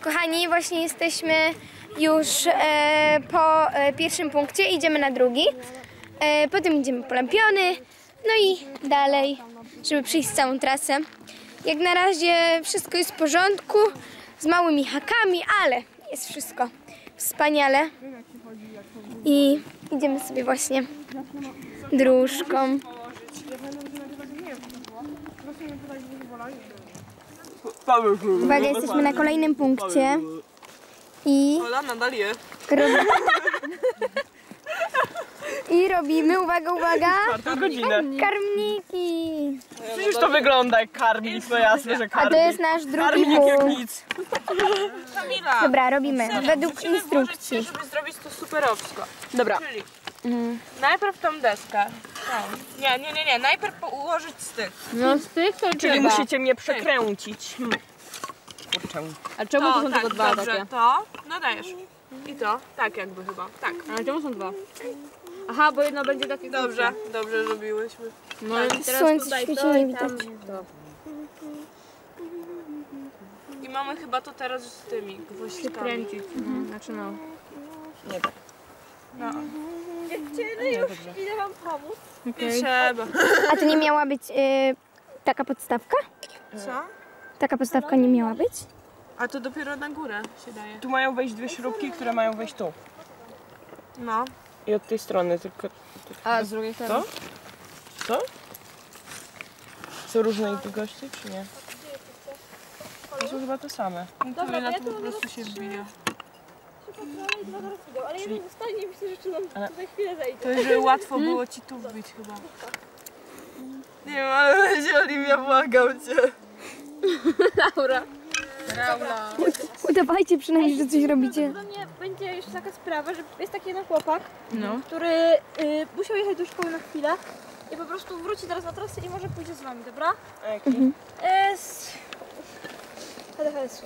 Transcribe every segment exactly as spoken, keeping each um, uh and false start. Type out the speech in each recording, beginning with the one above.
Kochani, właśnie jesteśmy już e, po e, pierwszym punkcie, idziemy na drugi. E, potem idziemy po lampiony, no i dalej, żeby przejść całą trasę. Jak na razie wszystko jest w porządku, z małymi hakami, ale jest wszystko wspaniale. I idziemy sobie właśnie dróżką. Uwaga, jesteśmy na kolejnym punkcie. I robimy, I robimy, uwaga, uwaga, karmniki. Przecież to wygląda jak karmnik, no jasne, że karmnik. A to jest nasz drugi Karmnik jak punkt. nic. Dobra, robimy według instrukcji. Żeby zrobić to superowsko. Dobra. Czyli najpierw tą deskę. Tą. Nie, nie, nie, nie. Najpierw ułożyć styk. No z tych to Czyli trzeba. musicie mnie przekręcić. Hmm. Kurczę. A czemu to, To, są tak, tylko dwa dobrze, takie? to. No dajesz. I to. Tak jakby chyba. Tak. Ale czemu są dwa? Aha, bo jedno będzie takie Dobrze, dobrze robiłyśmy. No i teraz Słońce tutaj świeci, to nie i tam widać. to. I mamy chyba to teraz z tymi gwoździkami. Kręcić. Mhm. Znaczy no. Nie tak. No. Idę wam pomóc. Nie trzeba. A to nie miała być y, taka podstawka? Co? Taka podstawka nie miała być? A to dopiero na górę się daje. Tu mają wejść dwie śrubki, które mają wejść tu. No. I od tej strony tylko... A z drugiej strony? Co? Co? Są różnej długości, czy nie? To są chyba te same. Dobra, na to po prostu się wbija. Ale jeden zostanie, myślę, że nam Ale- za chwilę zejdzie. To, że łatwo było ci tu wbić chyba. Nie wiem, ale będzie Oliwia, błagał cię. Laura. Udawajcie przynajmniej, że coś robicie. Dla mnie będzie jeszcze taka sprawa, że jest taki jeden chłopak, No. który y, musiał jechać do szkoły na chwilę i po prostu wróci teraz na trasę i może pójdzie z wami, dobra? A jaki? Y, z... H D H S-u.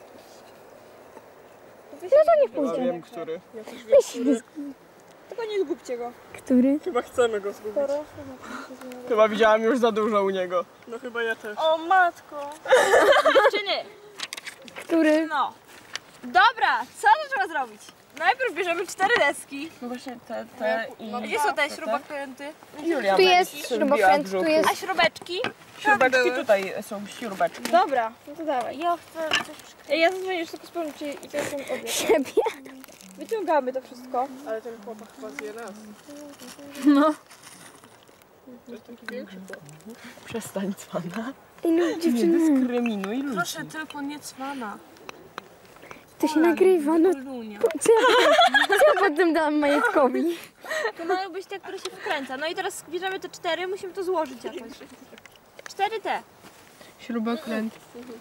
No to niech pójdzie. Wiem, który. Tylko nie zgubcie go. Który? Chyba chcemy go zgubić. Chyba widziałam już za dużo u niego. No chyba ja też. O matko. Dziewczyny! Który? No. Dobra, co to trzeba zrobić? Najpierw bierzemy cztery deski. No właśnie te, te i... Gdzie są te śrubokręty? Julia Tu jest wbiła śrubokręt, w tu brzuch. jest... A śrubeczki? Śrubeczki tutaj są śrubeczki. Dobra, no to dawaj. Ja chcę coś... Ja zadzwonię jeszcze tylko sprawdzić, czy i to jest ten obiad. Siebie. Wyciągamy to wszystko. Ale ten chłopak chyba zje raz. No. To jest taki większy chłopak. Przestań, cwana. Ej, no Nie dziewczyny, dyskryminuj ludzi. Proszę tylko nie cwana. to się nagrywa, no Lunia. co ja, co ja potem dam Majetkowi? To mają być te, które się wkręca. No i teraz bierzemy te cztery, musimy to złożyć jakoś. Cztery te. Śrubokręt.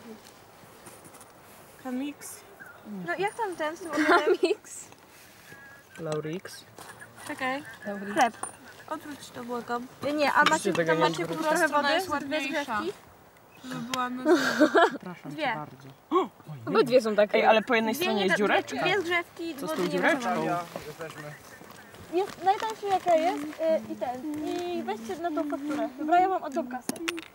Kamix. No jak tam ten z tym obiadem? Mix. Laurix. Czekaj. Chleb. Odwróć to, błagam. Nie, a macie, Musicie tego tam nie macie odwrócić. trochę Ona wody? jest Dwie ładniejsza. grzewki? Żeby była na Dwie. Obydwie są takie. Ej, ale po jednej Dwie, stronie nie, jest dwie, dziureczka. dwie zgrzewki, Co z wody tą nie dziureczką? ma. Jest najtańszy jaka jest y, i ten. I weźcie na tą fakturę. Dobra, ja mam oddam kasę.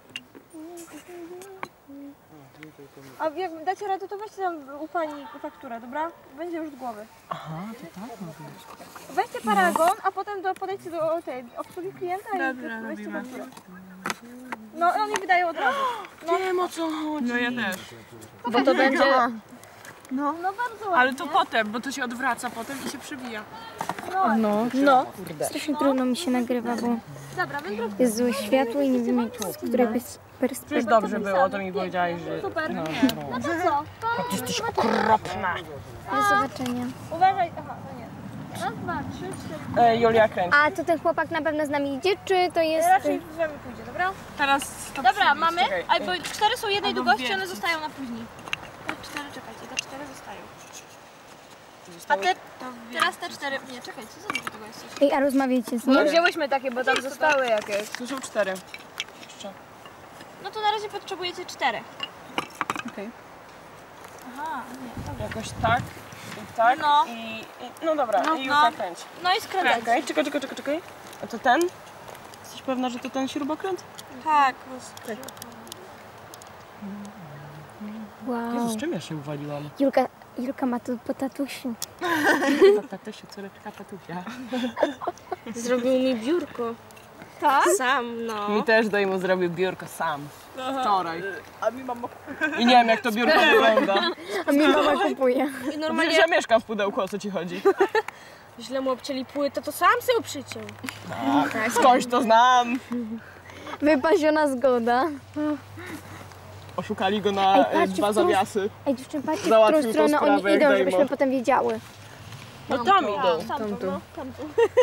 A jak dacie radę, to weźcie tam u pani fakturę, dobra? Będzie już z głowy. Aha, to tak mówię. Weźcie paragon, a potem do, podejdźcie do tej obsługi klienta i Dobra, weźcie robimy. fakturę. No, oni wydają od razu. No. Wiem o co chodzi. No ja też. Bo to będzie... No, no bardzo ładnie. Ale to potem, bo to się odwraca potem i się przybija. No, No, kurde. strasznie trudno mi się nagrywa, bo Dobra, wędrówka. jest złe światło i nie wiem, z której pers- Przecież perspektywy. dobrze było, to mi powiedziałeś, że... Super. No, No to co? To jesteś okropna. Do zobaczenia. uważaj. Aha, no nie. Raz, dwa, trzy, cztery. E, Julia kręci. A to ten chłopak na pewno z nami idzie, czy to jest... Raczej z wami pójdzie, dobra? Teraz to Dobra, przybić. mamy. Czekaj. A bo cztery są jednej Albo długości, one wiercić. zostają na później. Te cztery, czekajcie, te cztery zostają. A Zostały- te, teraz te cztery. Nie, czekajcie, co do tego jest jeszcze? Ej, a rozmawiajcie z No. nim? wzięłyśmy takie, bo tam zostały jakieś. Tu są cztery. Jeszcze. No to na razie potrzebujecie cztery. Okej. Aha, nie, dobra. Jakoś tak i tak No. i, i... No dobra, No, i no. Julia kręci. No i skręcajcie. Czekaj, czekaj, czekaj, czekaj, czekaj. A to ten? Jesteś pewna, że to ten śrubokręt? Tak. Wow. Jezu, z czym ja się uwaliłam? Julka, Julka ma tu po tatusiu. Tatusiu, córeczka tatusia. Zrobił mi biurko. Tak? Sam, no. Mi też Dejmu zrobił biurko sam. Wczoraj. A mi mama... I nie wiem, jak to biurko wygląda. A mi mama kupuje. I Normalnie... normalnie Ja mieszkam w pudełku, o co ci chodzi? źle mu obcięli płytę, to sam sobie przyciął. Tak. Skądś to znam. Wypaziona zgoda. Oszukali go na Ej, e, patrzcie, dwa w którą- zawiasy. Ej, dziewczyny, patrzcie, w Załatwił którą tą stronę sprawę, oni jak idą, Dejmo. żebyśmy potem wiedziały. No tam idą. Tamtą, no, tamtą.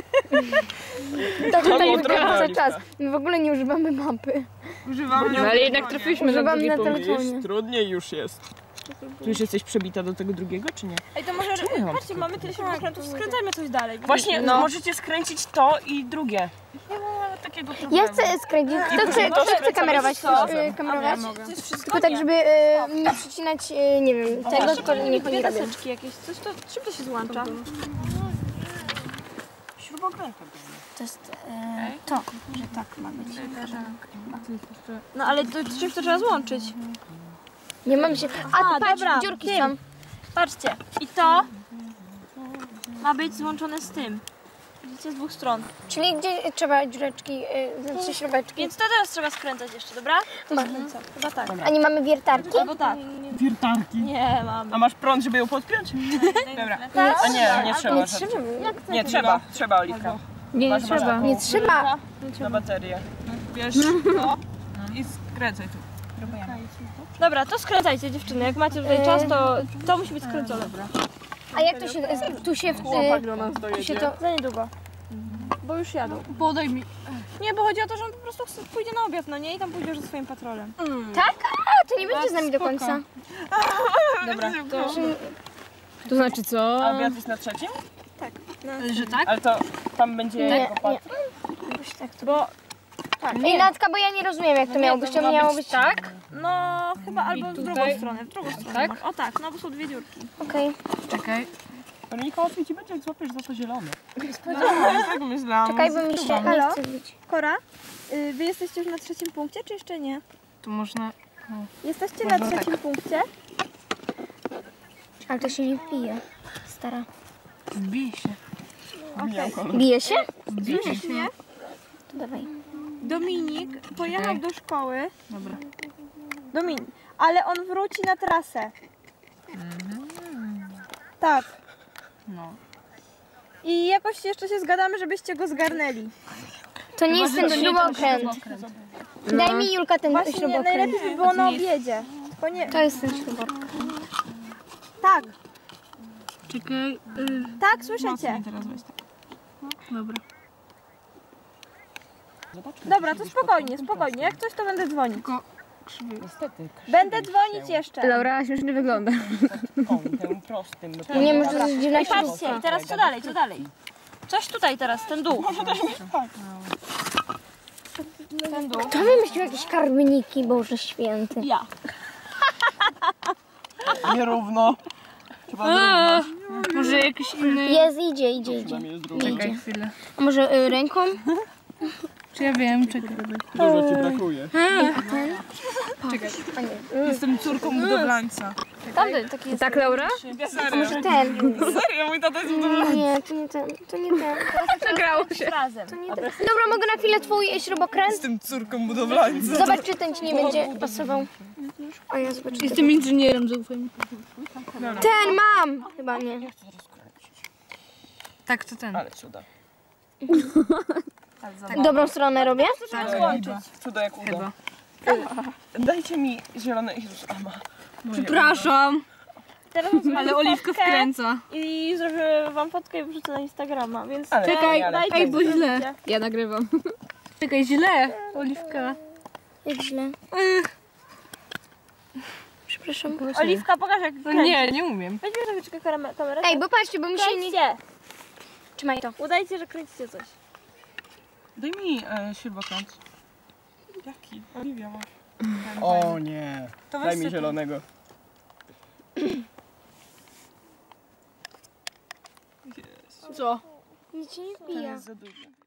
To tutaj było już trudne, cały Oliwka. czas. My w ogóle nie używamy mapy. Używamy No ale jednak trafiliśmy na Używam drugi na punkt. telefonie. Widzisz, trudniej już jest. Tu już jesteś przebita do tego drugiego, czy nie? Ej, to może, ja mam patrzcie, mamy tyle śrubokrętów, skręcajmy coś dalej. Właśnie, no. możecie skręcić to i drugie. Nie mam takiego problemu. Ja chcę skręcić. Kto chce, kto chce kamerować? Chcesz y, kamerować? To jest wszystko Tylko tak, żeby y, nie przycinać, y, nie wiem, tego, tylko niech oni Dwie robią. deseczki jakieś, coś to, czym to się złącza? Śrubokrętem. To jest y, to, że tak ma być. No ale to czymś to trzeba złączyć. Nie mam się... A, A, patrz, dobra, dziurki tym. są. Patrzcie, i to ma być złączone z tym. Widzicie, z dwóch stron. Czyli gdzie trzeba dziureczki, y, znaczy śrubeczki? Więc to teraz trzeba skręcać jeszcze, dobra? To Ma. skręcę. Chyba tak. A nie mamy wiertarki? Albo tak. Wiertarki. Nie, mam. A masz prąd, żeby ją podpiąć? Dobra. Tak? A nie, nie trzeba. Nie trzeba. Nie, trzeba, trzeba, Oliwka. Nie, nie Masz- masz trzeba. taką Nie trzeba. Na baterię. Bierz to i skręcaj tu. Dobra, to skręcajcie dziewczyny. Jak macie tutaj czas, to to musi być skręcone. A jak to się, tu się, Chłopak y, do nas tu się dojedzie. to... Za niedługo. Bo już jadą. Podaj mi. Nie, bo chodzi o to, że on po prostu chce- pójdzie na obiad, no nie? I tam pójdzie ze swoim patrolem. Tak? A, to nie będzie z nami do końca. Dobra. To znaczy co? A obiad jest na trzecim? Że tak? Ale to tam będzie Nie, jako pat. Jakoś tak to... Bo Ej, Natka, bo ja nie rozumiem, jak to miało być. To miało być tak? no chyba albo w drugą tutaj? stronę, w drugą stronę. Tak? masz. O tak, no bo są dwie dziurki. Okej. Czekaj. Weronika, łatwiej ci będzie, jak złapiesz za to zielone. No, tak myślałam. Czekaj, bo mi się nie Halo? chce być. Kora, y, wy jesteście już na trzecim punkcie, czy jeszcze nie? Tu można... Jesteście na trzecim punkcie? Ale to się nie pije. Stara. Wbij się. Bije się? Wbij się. Nie. To dawaj. Dominik pojechał Czekaj. do szkoły. Dobra. Dominik, ale on wróci na trasę. Tak. No. I jakoś jeszcze się zgadamy, żebyście go zgarnęli. To nie jest ten śrubokręt. Daj mi, Julka, ten Właśnie nie, śrubokręt. najlepiej by było na obiedzie. Tylko nie. To jest ten śrubokręt. Tak, Czekaj. Y, tak, słyszycie. Teraz weź tak. dobra. Dobra, to spokojnie, spokojnie. Jak coś, to będę dzwonić. Niestety. Będę dzwonić jeszcze. Dobra, śmiesznie wygląda. Kątem prostym. No Nie, może to jest dziwna I patrzcie, śrubka. i teraz co dalej, co dalej? Coś tutaj teraz, ten dół. Ten dół. To wymyślił jakieś karmniki, Boże Święty. Ja. Nierówno. Trzeba zrównać. Może jakiś inny... Jest, idzie, idzie, idzie. Tam jest równo. Czekaj chwilę. A może y, ręką? Czy ja wiem, czekaj. Dużo ci brakuje. Jestem córką budowlańca. Tamten taki jest. Tak, Laura? A może ten? Serio, mój tata jest budowlańcem. Nie, to nie ten. To nie ten. Nagrało się. Razem. To nie ten. Dobra, mogę na chwilę twój śrubokręt? Jestem córką budowlańca. Zobacz, czy ten ci nie będzie pasował. O ja zobacz. Jestem inżynierem, zaufaj mi. Ten mam! Chyba nie. Tak, to ten. Ale cuda. Dobrą stronę robię? Trzeba złączyć. Cuda jak uda. Chyba. Dajcie mi zielone... Jezus, ama. Przepraszam, Teraz ale Oliwka wkręca. i zrobię wam fotkę i wrzucę na Instagrama, więc Ale Czekaj, nie, ale dajcie ej, bo znać. źle. Ja nagrywam. Czekaj, źle, Oliwka. Jak źle. Przepraszam. Oliwka, pokaż jak No kręci. nie, nie umiem. Weźmy troszeczkę kamerę. kamerę. Ej, bo patrzcie, bo mi się nie... Kręćcie. Trzymaj to. Udajcie, że kręcicie coś. Daj mi e, śrubokręt. Jaki? Oliwia masz. O nie. To Daj weź mi sobie zielonego. Co? Nic się nie To wbija. jest za duże.